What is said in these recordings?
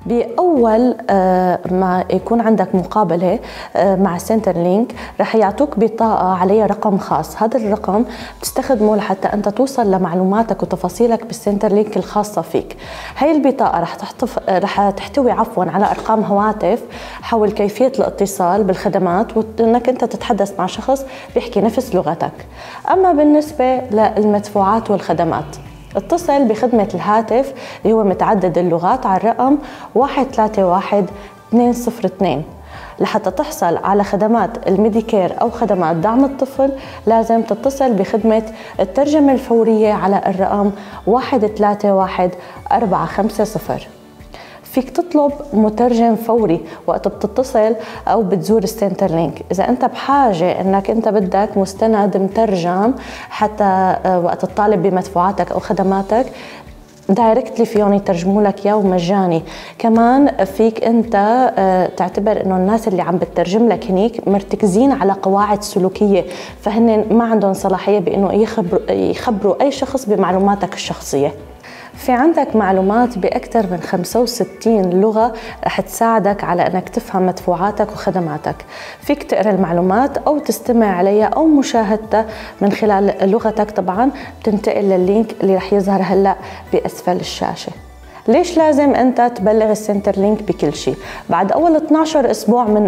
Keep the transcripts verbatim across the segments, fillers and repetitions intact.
بأول ما يكون عندك مقابلة مع سنتر لينك رح يعطوك بطاقة عليها رقم خاص. هذا الرقم بتستخدمه لحتى أنت توصل لمعلوماتك وتفاصيلك بالسنتر لينك الخاصة فيك. هاي البطاقة رح تحتف... رح تحتوي عفوا على أرقام هواتف حول كيفية الاتصال بالخدمات وأنك أنت تتحدث مع شخص بيحكي نفس لغتك. أما بالنسبة للمدفوعات والخدمات، اتصل بخدمة الهاتف اللي هو متعدد اللغات على الرقم واحد ثلاثة واحد اثنين صفر اثنين. لحتى تحصل على خدمات الميديكير أو خدمات دعم الطفل لازم تتصل بخدمة الترجمة الفورية على الرقم واحد ثلاثة واحد أربعة خمسة صفر. فيك تطلب مترجم فوري وقت بتتصل او بتزور السنتر لينك. اذا انت بحاجه انك انت بدك مستند مترجم حتى وقت تطالب بمدفوعاتك او خدماتك دايركتلي فيهم يترجموا لك اياه ومجاني. كمان فيك انت تعتبر انه الناس اللي عم بتترجم لك هنيك مرتكزين على قواعد سلوكيه، فهن ما عندهم صلاحيه بانه يخبروا يخبروا اي شخص بمعلوماتك الشخصيه. في عندك معلومات بأكثر من خمسة وستين لغة رح تساعدك على أنك تفهم مدفوعاتك وخدماتك. فيك تقرأ المعلومات أو تستمع عليها أو مشاهدتها من خلال لغتك. طبعا بتنتقل لللينك اللي رح يظهر هلأ بأسفل الشاشة. ليش لازم أنت تبلغ السنتر لينك بكل شيء؟ بعد أول اثني عشر أسبوع من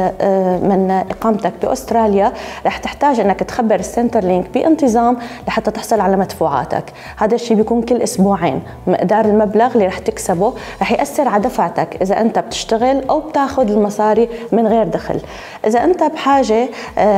من إقامتك بأستراليا رح تحتاج أنك تخبر السنتر لينك بانتظام لحتى تحصل على مدفوعاتك. هذا الشيء بيكون كل أسبوعين. مقدار المبلغ اللي رح تكسبه رح يأثر على دفعتك إذا أنت بتشتغل أو بتاخذ المصاري من غير دخل. إذا أنت بحاجة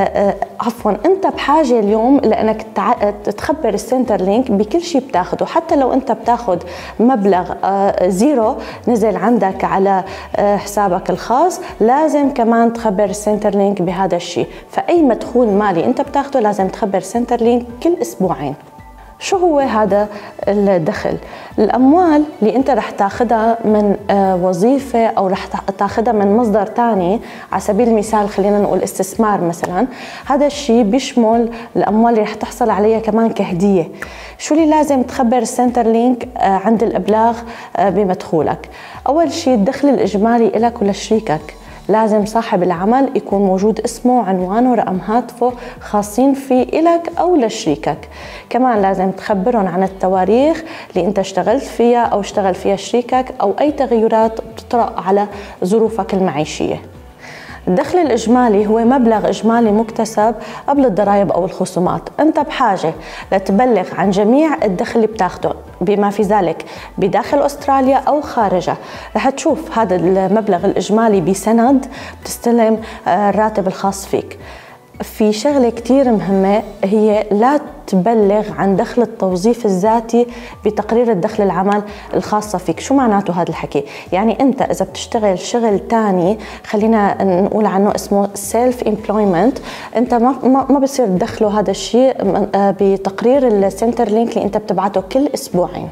عفوا أنت بحاجة اليوم لأنك تخبر السنتر لينك بكل شيء بتاخذه، حتى لو أنت بتاخذ مبلغ زيرو نزل عندك على حسابك الخاص لازم كمان تخبر السنتر لينك بهذا الشيء. فأي مدخول مالي أنت بتاخده لازم تخبر السنتر لينك كل أسبوعين. شو هو هذا الدخل؟ الأموال اللي أنت رح تاخدها من وظيفة أو رح تاخدها من مصدر تاني، على سبيل المثال خلينا نقول استثمار مثلا. هذا الشيء بيشمل الأموال اللي رح تحصل عليها كمان كهدية. شو اللي لازم تخبر السنتر لينك عند الإبلاغ بمدخولك؟ أول شيء الدخل الإجمالي لك ولشريكك. لازم صاحب العمل يكون موجود اسمه وعنوانه ورقم هاتفه خاصين فيه إلك أو لشريكك. كمان لازم تخبرهم عن التواريخ اللي انت اشتغلت فيها أو اشتغل فيها شريكك أو أي تغيرات بتطرأ على ظروفك المعيشية. الدخل الإجمالي هو مبلغ إجمالي مكتسب قبل الضرائب أو الخصومات. أنت بحاجة لتبلغ عن جميع الدخل اللي بتاخده بما في ذلك بداخل أستراليا أو خارجها. رح تشوف هذا المبلغ الإجمالي بسند بتستلم الراتب الخاص فيك. في شغلة كتير مهمة هي لا تبلغ عن دخل التوظيف الذاتي بتقرير الدخل العمل الخاصة فيك. شو معناته هذا الحكي؟ يعني أنت إذا بتشتغل شغل تاني خلينا نقول عنه اسمه سيلف امبلويمنت، أنت ما ما بصير تدخله هذا الشيء بتقرير السنتر لينك اللي أنت بتبعته كل أسبوعين.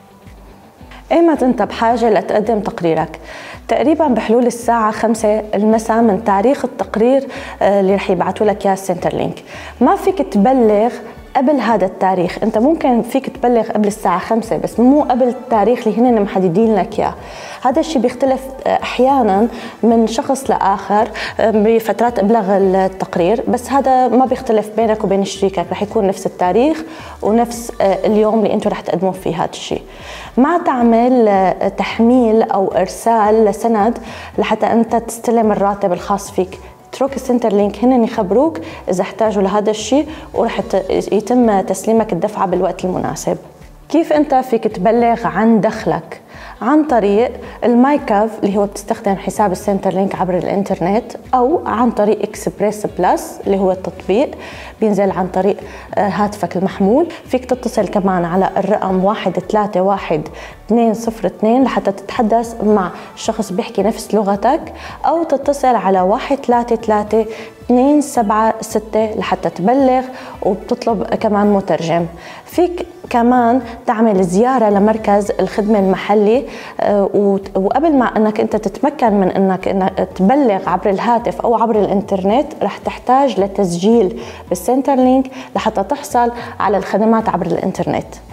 ايمت انت بحاجه لتقدم تقريرك؟ تقريبا بحلول الساعه خمسة المساء من تاريخ التقرير اللي رح يبعثوا لك اياه السنتر لينك. ما فيك تبلغ قبل هذا التاريخ. انت ممكن فيك تبلغ قبل الساعه خمسة بس مو قبل التاريخ اللي هن محددين لك اياه. هذا الشيء بيختلف احيانا من شخص لاخر بفترات ابلاغ التقرير، بس هذا ما بيختلف بينك وبين شريكك، رح يكون نفس التاريخ ونفس اليوم اللي انتم رح تقدموا فيه هذا الشيء. ما تعمل تحميل او ارسال لسند لحتى انت تستلم الراتب الخاص فيك. اترك السنتر لينك هن يخبروك اذا احتاجوا لهذا الشيء ورح يتم تسليمك الدفعه بالوقت المناسب. كيف انت فيك تبلغ عن دخلك؟ عن طريق المايكاف اللي هو بتستخدم حساب السنتر لينك عبر الانترنت، او عن طريق اكسبريس بلس اللي هو التطبيق بينزل عن طريق هاتفك المحمول. فيك تتصل كمان على الرقم واحد ثلاثة واحد اثنين صفر اثنين لحتى تتحدث مع شخص بيحكي نفس لغتك، او تتصل على واحد ثلاثة ثلاثة اثنين سبعة ستة لحتى تبلغ وبتطلب كمان مترجم. فيك كمان تعمل زيارة لمركز الخدمة المحلي، وقبل ما انك انت تتمكن من انك, إنك تبلغ عبر الهاتف او عبر الانترنت رح تحتاج لتسجيل بالسنتر لينك لحتى تحصل على الخدمات عبر الانترنت.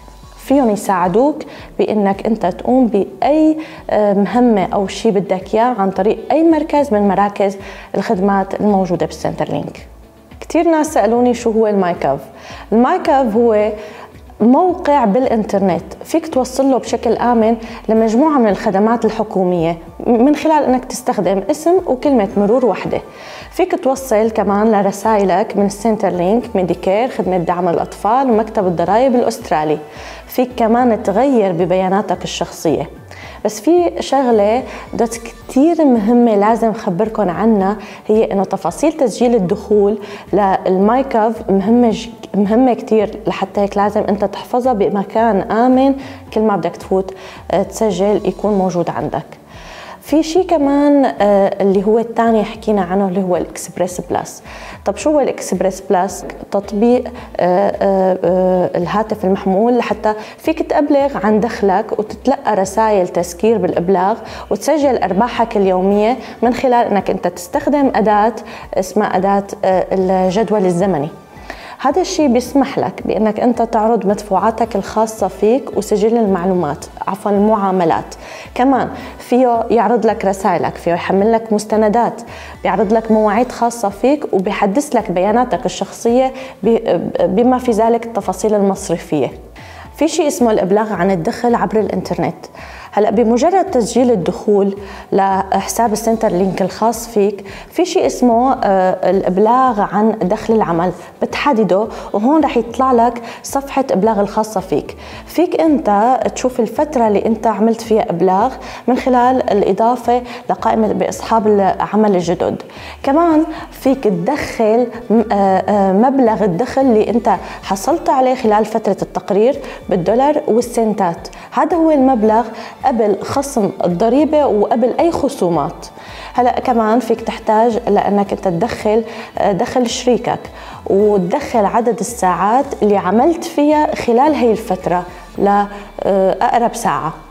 فيهم يساعدوك بانك انت تقوم باي مهمه او شيء بدك اياه عن طريق اي مركز من مراكز الخدمات الموجوده بالسنتر لينك. كثير ناس سالوني شو هو المايكاف. المايكاف هو موقع بالإنترنت فيك توصل له بشكل آمن لمجموعة من الخدمات الحكومية من خلال أنك تستخدم اسم وكلمة مرور واحدة. فيك توصل كمان لرسائلك من السنتر لينك، ميديكير، خدمة دعم الأطفال، ومكتب الضرائب الأسترالي. فيك كمان تغير ببياناتك الشخصية. بس في شغلة دوت كتير مهمة لازم خبركن عنها، هي إنه تفاصيل تسجيل الدخول للمايكاف مهمة مهمة كتير، لحتى هيك لازم أنت تحفظها بمكان آمن. كل ما بدك تفوت تسجل يكون موجود عندك. في شيء كمان اللي هو الثاني حكينا عنه اللي هو الإكسبريس بلس. طب شو هو الإكسبريس بلس؟ تطبيق الهاتف المحمول لحتى فيك تبلغ عن دخلك وتتلقى رسائل تذكير بالإبلاغ وتسجل أرباحك اليومية من خلال أنك أنت تستخدم أداة اسمها أداة الجدول الزمني. هذا الشيء بيسمح لك بأنك أنت تعرض مدفوعاتك الخاصة فيك وسجل المعلومات، عفوا المعاملات. كمان فيه يعرض لك رسائلك، فيه يحمل لك مستندات، بيعرض لك مواعيد خاصة فيك، وبيحدث لك بياناتك الشخصية بما في ذلك التفاصيل المصرفية. في شيء اسمه الإبلاغ عن الدخل عبر الإنترنت. هلا بمجرد تسجيل الدخول لحساب السنتر لينك الخاص فيك، في شيء اسمه الابلاغ عن دخل العمل، بتحدده وهون رح يطلع لك صفحه ابلاغ الخاصه فيك. فيك انت تشوف الفتره اللي انت عملت فيها ابلاغ من خلال الاضافه لقائمه باصحاب العمل الجدد. كمان فيك تدخل مبلغ الدخل اللي انت حصلت عليه خلال فتره التقرير بالدولار والسنتات. هذا هو المبلغ قبل خصم الضريبة وقبل أي خصومات. هلأ كمان فيك تحتاج لأنك أنت تدخل دخل شريكك وتدخل عدد الساعات اللي عملت فيها خلال هاي الفترة لأقرب ساعة.